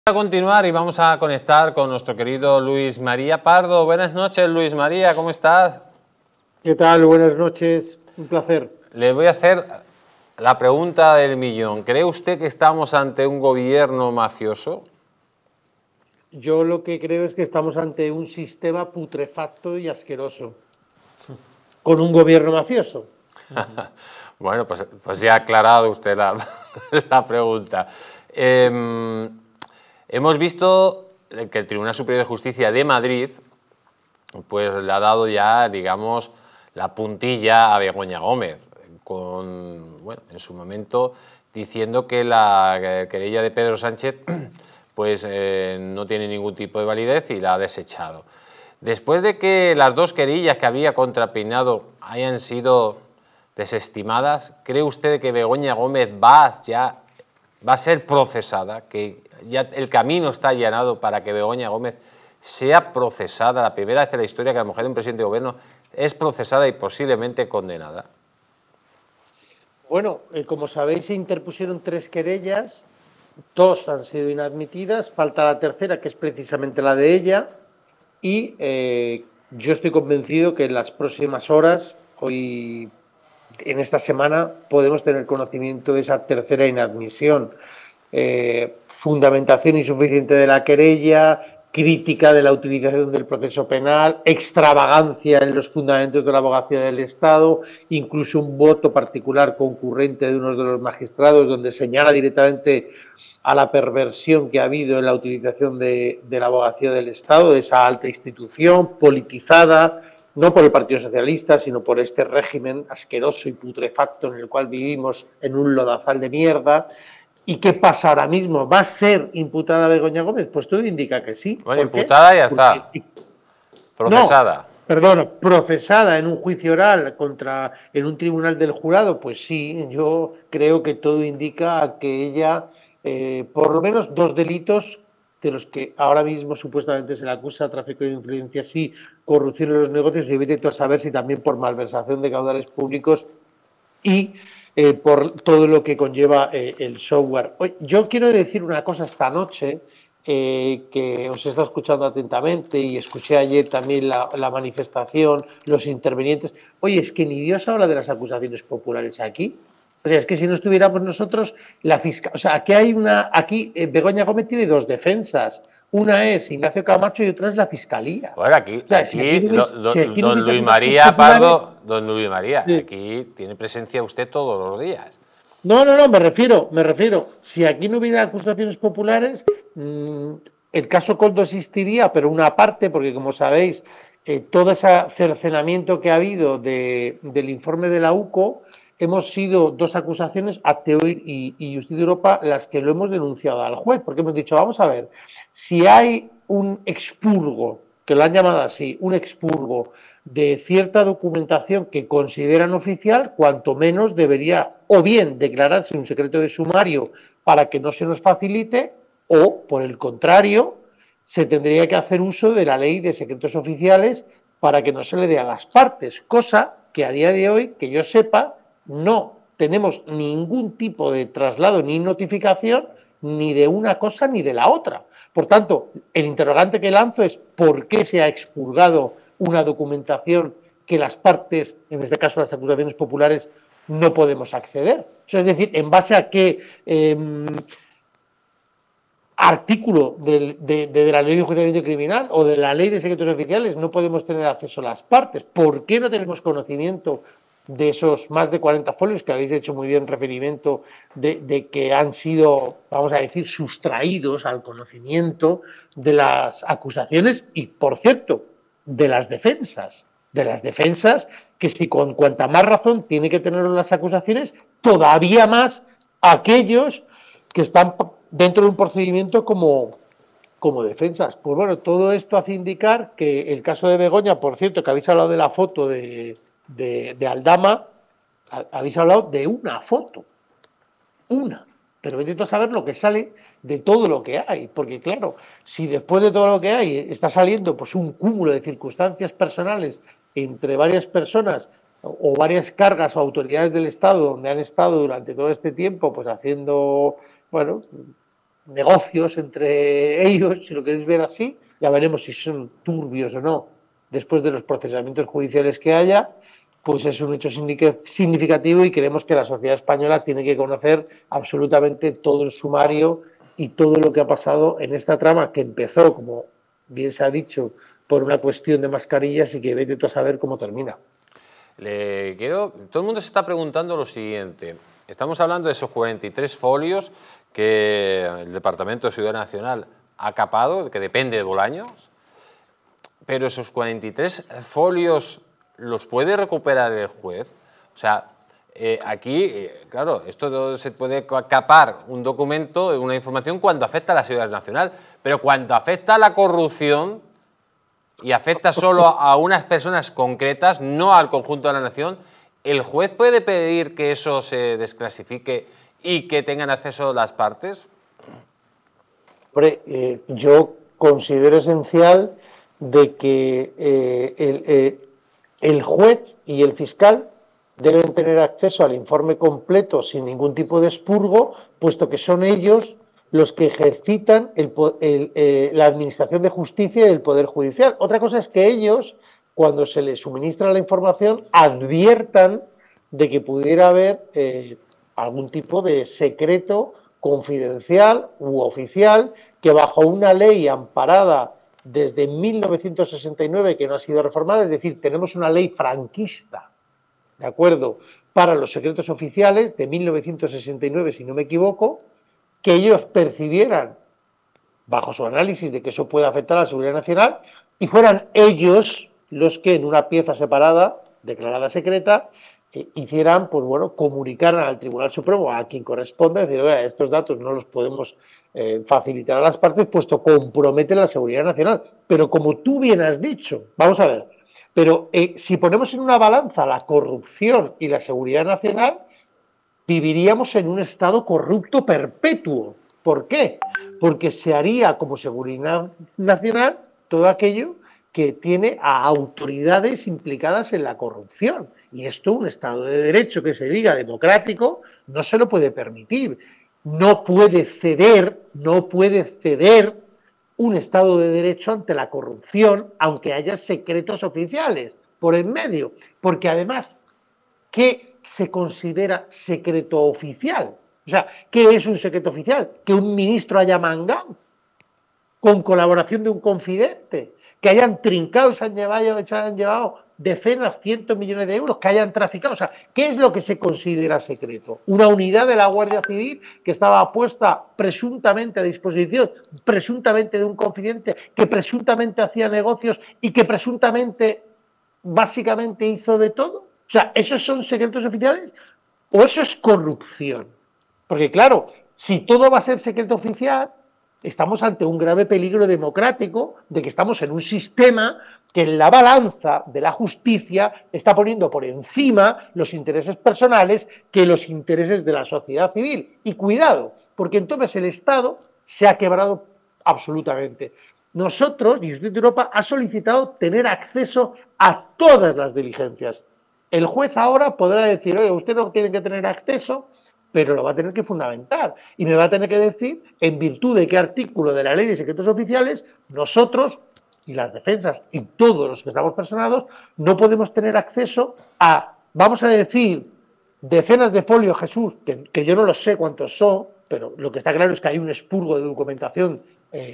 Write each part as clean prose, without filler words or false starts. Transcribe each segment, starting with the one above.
A continuar y vamos a conectar con nuestro querido Luis María Pardo. Buenas noches, Luis María, ¿cómo estás? ¿Qué tal? Buenas noches, un placer. Le voy a hacer la pregunta del millón. ¿Cree usted que estamos ante un gobierno mafioso? Yo lo que creo es que estamos ante un sistema putrefacto y asqueroso, con un gobierno mafioso. Bueno, pues ya ha aclarado usted la pregunta. Hemos visto que el Tribunal Superior de Justicia de Madrid pues le ha dado ya, digamos, la puntilla a Begoña Gómez, en su momento diciendo que la querella de Pedro Sánchez pues no tiene ningún tipo de validez y la ha desechado. Después de que las dos querellas que había contra Peinado hayan sido desestimadas, ¿cree usted que Begoña Gómez va a ser procesada, que ya el camino está allanado para que Begoña Gómez sea procesada, la primera vez en la historia que la mujer de un presidente de gobierno es procesada y posiblemente condenada? Bueno, como sabéis, se interpusieron 3 querellas, 2 han sido inadmitidas, falta la tercera, que es precisamente la de ella, y yo estoy convencido que en las próximas horas, hoy, en esta semana, podemos tener conocimiento de esa tercera inadmisión. Fundamentación insuficiente de la querella, crítica de la utilización del proceso penal, extravagancia en los fundamentos de la abogacía del Estado, incluso un voto particular concurrente de uno de los magistrados donde señala directamente a la perversión que ha habido en la utilización de la abogacía del Estado, de esa alta institución politizada, no por el Partido Socialista, sino por este régimen asqueroso y putrefacto en el cual vivimos en un lodazal de mierda. ¿Y qué pasa ahora mismo? ¿Va a ser imputada Begoña Gómez? Pues todo indica que sí. Bueno, imputada ya está. Procesada. No, perdón, procesada en un juicio oral en un tribunal del jurado, pues sí, yo creo que todo indica que ella, por lo menos 2 delitos de los que ahora mismo supuestamente se le acusa, tráfico de influencias y corrupción en los negocios, y vete tú a saber si también por malversación de caudales públicos y por todo lo que conlleva el software. Yo quiero decir una cosa esta noche, que os he estado escuchando atentamente y escuché ayer también la manifestación, los intervinientes. Oye, es que ni Dios habla de las acusaciones populares aquí. O sea, es que si no estuviéramos nosotros, la fiscal. O sea, aquí Begoña Gómez tiene 2 defensas. Una es Ignacio Camacho y otra es la Fiscalía. Bueno, aquí, o sea, don Luis María Pardo, don Luis María, sí. Aquí tiene presencia usted todos los días. No, me refiero. Si aquí no hubiera acusaciones populares, el caso Coldo existiría, pero una parte, porque como sabéis, todo ese cercenamiento que ha habido del informe de la UCO, hemos sido 2 acusaciones, Acteoir y Justicia Europa, las que lo hemos denunciado al juez, porque hemos dicho, vamos a ver, si hay un expurgo, que lo han llamado así, un expurgo de cierta documentación que consideran oficial, cuanto menos debería o bien declararse un secreto de sumario para que no se nos facilite, o, por el contrario, se tendría que hacer uso de la ley de secretos oficiales para que no se le dé a las partes, cosa que a día de hoy, que yo sepa, no tenemos ningún tipo de traslado ni notificación ni de una cosa ni de la otra. Por tanto, el interrogante que lanzo es ¿por qué se ha expurgado una documentación que las partes, en este caso las acusaciones populares, no podemos acceder? O sea, es decir, ¿en base a qué artículo de la ley de enjuiciamiento criminal o de la ley de secretos oficiales no podemos tener acceso a las partes? ¿Por qué no tenemos conocimiento de esos más de 40 folios que habéis hecho muy bien referimiento de que han sido, vamos a decir, sustraídos al conocimiento de las acusaciones y, por cierto, de las defensas? Que si con cuanta más razón tiene que tener las acusaciones, todavía más aquellos que están dentro de un procedimiento como defensas. Pues bueno, todo esto hace indicar que el caso de Begoña, por cierto, que habéis hablado de la foto de Aldama, habéis hablado de una foto, pero intento saber lo que sale de todo lo que hay, porque claro, si después de todo lo que hay está saliendo pues un cúmulo de circunstancias personales entre varias personas o varias cargas o autoridades del Estado donde han estado durante todo este tiempo pues haciendo, bueno, negocios entre ellos, si lo queréis ver así, ya veremos si son turbios o no después de los procesamientos judiciales que haya, pues es un hecho significativo y creemos que la sociedad española tiene que conocer absolutamente todo el sumario y todo lo que ha pasado en esta trama que empezó, como bien se ha dicho, por una cuestión de mascarillas y que vete tú a saber cómo termina. Todo el mundo se está preguntando lo siguiente. Estamos hablando de esos 43 folios que el Departamento de Seguridad Nacional ha capado, que depende de Bolaños, pero esos 43 folios los puede recuperar el juez. O sea, aquí, claro, esto se puede capar un documento, una información cuando afecta a la seguridad nacional, pero cuando afecta a la corrupción y afecta solo a unas personas concretas, no al conjunto de la nación, ¿el juez puede pedir que eso se desclasifique y que tengan acceso las partes? Hombre, yo considero esencial de que el juez y el fiscal deben tener acceso al informe completo sin ningún tipo de expurgo, puesto que son ellos los que ejercitan la administración de justicia y el Poder Judicial. Otra cosa es que ellos, cuando se les suministra la información, adviertan de que pudiera haber algún tipo de secreto confidencial u oficial que bajo una ley amparada desde 1969 que no ha sido reformada, es decir, tenemos una ley franquista, ¿de acuerdo?, para los secretos oficiales de 1969, si no me equivoco, que ellos percibieran, bajo su análisis de que eso puede afectar a la seguridad nacional, y fueran ellos los que en una pieza separada, declarada secreta, hicieran, pues bueno, comunicaran al Tribunal Supremo, a quien corresponda, decir, oiga, estos datos no los podemos facilitar a las partes, puesto compromete la seguridad nacional. Pero como tú bien has dicho, vamos a ver, pero si ponemos en una balanza la corrupción y la seguridad nacional, viviríamos en un estado corrupto perpetuo. ¿Por qué? Porque se haría como seguridad nacional todo aquello que tiene a autoridades implicadas en la corrupción. Y esto, un Estado de Derecho que se diga democrático, no se lo puede permitir. No puede ceder un Estado de Derecho ante la corrupción, aunque haya secretos oficiales por en medio. Porque además, ¿qué se considera secreto oficial? O sea, ¿qué es un secreto oficial? Que un ministro haya mangado con colaboración de un confidente, que hayan trincado y se hayan llevado decenas, cientos de millones de euros, que hayan traficado. O sea, ¿qué es lo que se considera secreto? Una unidad de la Guardia Civil que estaba puesta presuntamente a disposición, presuntamente de un confidente, que presuntamente hacía negocios y que presuntamente, básicamente, hizo de todo. O sea, ¿esos son secretos oficiales o eso es corrupción? Porque claro, si todo va a ser secreto oficial, estamos ante un grave peligro democrático de que estamos en un sistema que en la balanza de la justicia está poniendo por encima los intereses personales que los intereses de la sociedad civil. Y cuidado, porque entonces el Estado se ha quebrado absolutamente. Nosotros, Justicia de Europa, ha solicitado tener acceso a todas las diligencias. El juez ahora podrá decir, oye, usted no tiene que tener acceso, pero lo va a tener que fundamentar y me va a tener que decir en virtud de qué artículo de la Ley de Secretos Oficiales nosotros y las defensas y todos los que estamos personados no podemos tener acceso a, vamos a decir, decenas de folios, Jesús, que yo no lo sé cuántos son, pero lo que está claro es que hay un expurgo de documentación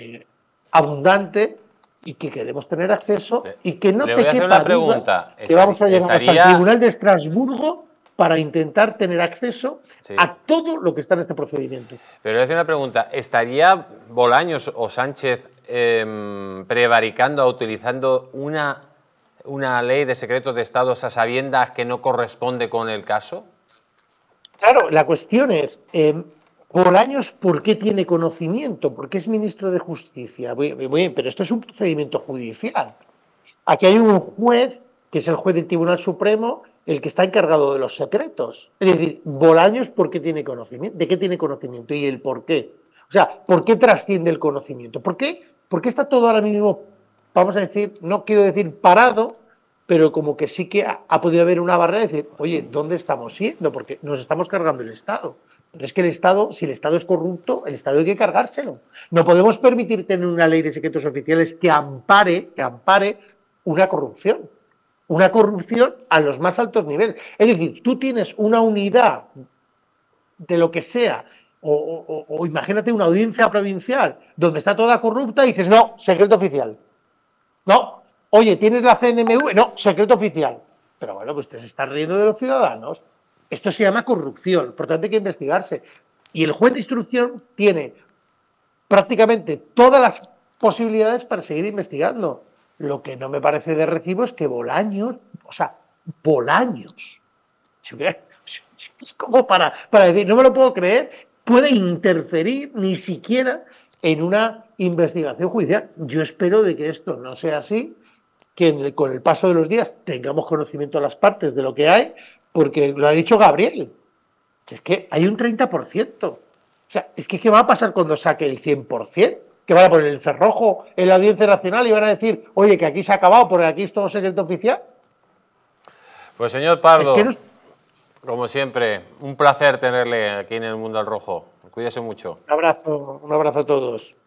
abundante y que queremos tener acceso y que no te quepa duda que vamos a llegar hasta el Tribunal de Estrasburgo para intentar tener acceso a todo lo que está en este procedimiento. Pero voy a hacer una pregunta. ¿Estaría Bolaños o Sánchez prevaricando, utilizando una ley de secretos de Estado a sabiendas que no corresponde con el caso? Claro, la cuestión es, Bolaños, ¿por qué tiene conocimiento? Porque es ministro de Justicia. Muy bien, pero esto es un procedimiento judicial. Aquí hay un juez, que es el juez del Tribunal Supremo, el que está encargado de los secretos. Es decir, Bolaños, ¿por qué tiene conocimiento? ¿De qué tiene conocimiento? ¿Y el por qué? O sea, ¿por qué trasciende el conocimiento? ¿Por qué está todo ahora mismo, vamos a decir, no quiero decir parado, pero como que sí que ha podido haber una barrera de decir, oye, ¿dónde estamos yendo? Porque nos estamos cargando el Estado. Pero es que el Estado, si el Estado es corrupto, el Estado hay que cargárselo. No podemos permitir tener una ley de secretos oficiales que ampare una corrupción a los más altos niveles. Es decir, tú tienes una unidad de lo que sea, o imagínate una audiencia provincial donde está toda corrupta y dices, no, secreto oficial. No, oye, ¿tienes la CNMV? No, secreto oficial. Pero bueno, pues te estás riendo de los ciudadanos. Esto se llama corrupción, por tanto hay que investigarse. Y el juez de instrucción tiene prácticamente todas las posibilidades para seguir investigando. Lo que no me parece de recibo es que Bolaños, o sea, Bolaños, es como para decir, no me lo puedo creer, puede interferir ni siquiera en una investigación judicial. Yo espero de que esto no sea así, que con el paso de los días tengamos conocimiento de las partes de lo que hay, porque lo ha dicho Gabriel, es que hay un 30%. O sea, es que ¿qué va a pasar cuando saque el 100%? Que van a poner el cerrojo en la Audiencia Nacional y van a decir, oye, que aquí se ha acabado porque aquí es todo secreto oficial. Pues señor Pardo, Es que no... como siempre, un placer tenerle aquí en el Mundo al Rojo. Cuídese mucho. Un abrazo a todos.